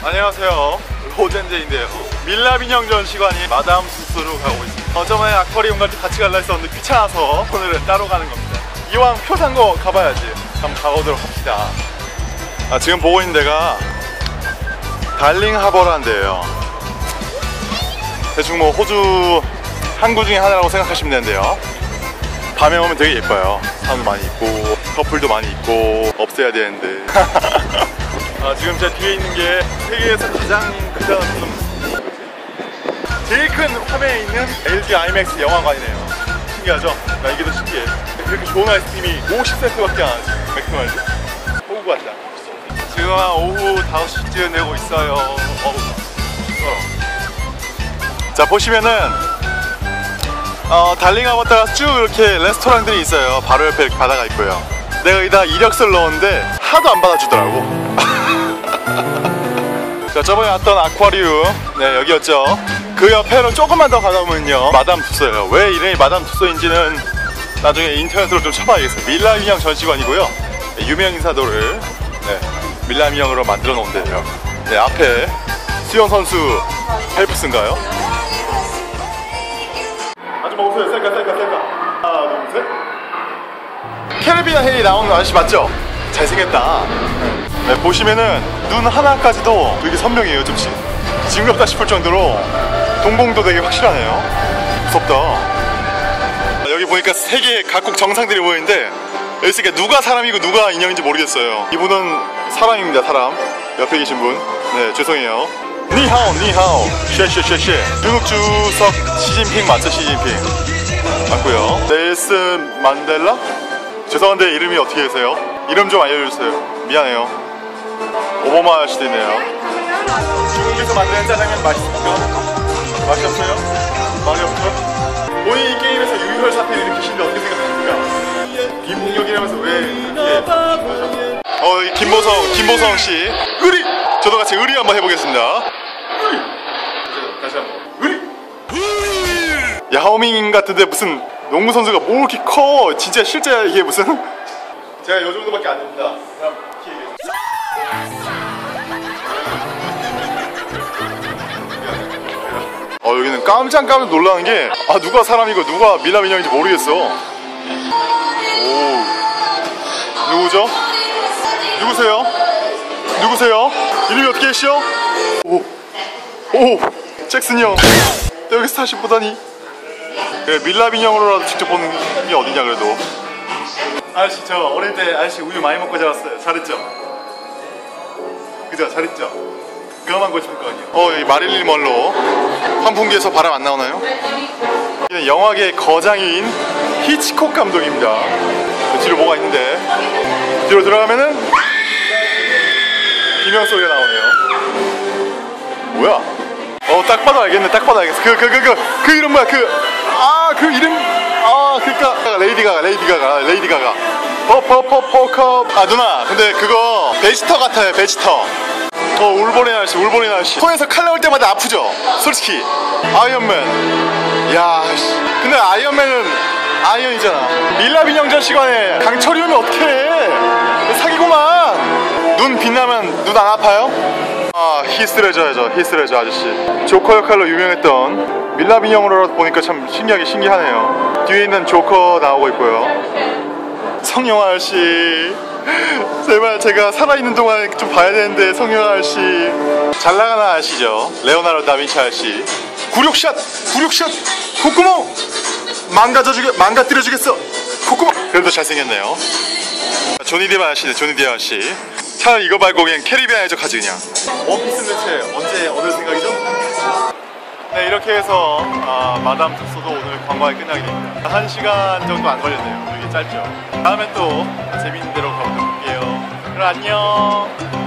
안녕하세요, 로젠제인데요. 밀라빈형 전시관이 마담 투소로 가고 있습니다. 저번에 아쿠아리움 갈 때 같이 갈라 했었는데 귀찮아서 오늘은 따로 가는 겁니다. 이왕 표 산 거 가봐야지. 한번 가보도록 합시다. 지금 보고 있는 데가 달링 하버라는 데예요. 대충 뭐 호주 항구 중에 하나라고 생각하시면 되는데요. 밤에 오면 되게 예뻐요. 사람도 많이 있고 커플도 많이 있고. 없애야 되는데. 지금 제 뒤에 있는 게 세계에서 가장 크다는 제일 큰 화면에 있는 LG IMAX 영화관이네요. 신기하죠? 나 이게 더 신기해. 그렇게 좋은 아이스크림이 50센트밖에 안 하지. 맥도날드 호구 같다. 지금 한 오후 5시쯤 되고 있어요. 자, 보시면은 달링 하버다가 쭉 이렇게 레스토랑들이 있어요. 바로 옆에 바다가 있고요. 내가 여기다 이력서를 넣었는데 하도 안 받아주더라고. 자, 저번에 왔던 아쿠아리움, 네, 여기였죠. 그 옆에로 조금만 더 가다 보면요, 마담 투소예요. 왜 이름이 마담 투소인지는 나중에 인터넷으로 좀 쳐봐야겠어요. 밀라빈형 전시관이고요. 네, 유명 인사들을 밀라빈형으로 만들어 놓은 데예요. 네, 앞에 수영 선수 헬프스인가요? 아줌마 오세요. 셀카. 하나, 둘, 셋. 캐리비안 헬이 나오는 아저씨 맞죠? 잘생겼다. 네, 보시면은 눈 하나까지도 되게 선명해요. 좀씩 징그럽다 싶을 정도로 동공도 되게 확실하네요. 무섭다. 여기 보니까 세계 각국 정상들이 모이는데 여기 있으니까 누가 사람이고 누가 인형인지 모르겠어요. 이분은 사람입니다. 사람. 옆에 계신 분. 네, 죄송해요. 니하오 쉐쉐쉐쉐. 중국 주석 시진핑 맞죠? 시진핑 맞고요. 넬슨 만델라? 죄송한데 이름이 어떻게 되세요? 이름 좀 알려주세요. 미안해요. 오바마 아저씨도 있네요. 중국에서 만드는 짜장면 맛있습니까? 맛이 없어요? 맛이 없죠? 본인이 이 게임에서 유혈 사태를 일으키시는데 어떻게 생각하십니까? 김봉혁이라면서 왜 이렇게 김보성 씨 의리! 저도 같이 의리 한번 해보겠습니다. 의리! 다시 한번 의리! 야오밍 같은데 무슨 농구 선수가 뭐 이렇게 커? 진짜 실제 이게 무슨? 제가 이 정도밖에 안 됩니다. 그냥 여기는 깜짝 놀라는 게 누가 사람이고 누가 밀라빈형인지 모르겠어. 오, 누구죠? 누구세요? 이름이 어떻게 되시죠? 오, 잭슨 형. 여기서 다시 보다니. 그래, 밀라빈형으로라도 직접 보는 게 어디냐. 그래도 아저씨, 저 어릴 때 아저씨 우유 많이 먹고 자랐어요. 잘했죠? 그죠? 잘했죠? 그거만 보고 싶을 거 아니에요. 이 마릴린 먼로. 환풍기에서 바람 안 나오나요? 이는 영화계 거장인 히치콕 감독입니다. 뒤로 뭐가 있는데 뒤로 들어가면은 비명 소리가 나오네요. 뭐야? 딱 봐도 알겠네. 그 이름 뭐야? 그 이름 그니까 레이디 가가 퍼컵. 누나, 근데 그거 베지터 같아요. 베지터. 울버린 아저씨 손에서 칼 나올 때마다 아프죠? 솔직히. 아이언맨. 야, 근데 아이언맨은 아이언이잖아. 밀라빈형 전시관에 강철이 오면 어떡해. 사기구만. 눈 빛나면 눈 안 아파요? 히스레저죠. 히스레저 아저씨. 조커 역할로 유명했던 밀라빈형으로 보니까 참 신기하네요. 뒤에 있는 조커 나오고 있고요. 성룡 아저씨, 제발 제가 살아있는 동안 좀 봐야 되는데. 성룡 아저씨 잘 나가는 아저씨죠. 레오나르도 다빈치 아저씨. 굴욕샷 콧구멍 망가뜨려주겠어. 콧구멍. 그래도 잘생겼네요. 조니 뎁 아저씨네. 조니 뎁 아저씨. 차라리 이거 말고 그냥 캐리비안 해적 가지 그냥. 원피스는 대체 언제 얻을 생각이죠? 네, 이렇게 해서 마담 투소도 오늘 관광이 끝나게 됩니다. 1시간 정도 안 걸렸네요. 되게 짧죠? 다음에 또 재밌는 데로 가보도록 할게요. 그럼 안녕.